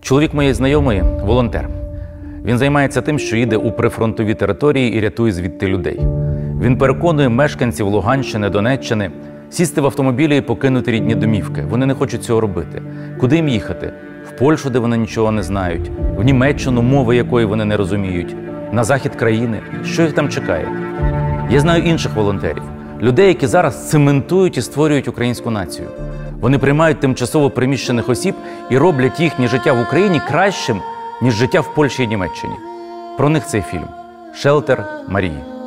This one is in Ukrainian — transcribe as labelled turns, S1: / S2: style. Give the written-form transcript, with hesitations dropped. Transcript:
S1: Чоловік моєї знайомої – волонтер. Він займається тим, що їде у прифронтові території і рятує звідти людей. Він переконує мешканців Луганщини, Донеччини сісти в автомобілі і покинути рідні домівки. Вони не хочуть цього робити. Куди їм їхати? В Польщу, де вони нічого не знають, в Німеччину, мови якої вони не розуміють, на захід країни. Що їх там чекає? Я знаю інших волонтерів, людей, які зараз цементують і створюють українську націю. Вони приймають тимчасово переміщених осіб і роблять їхнє життя в Україні кращим, ніж життя в Польщі і Німеччині. Про них цей фільм «Шелтер Марії».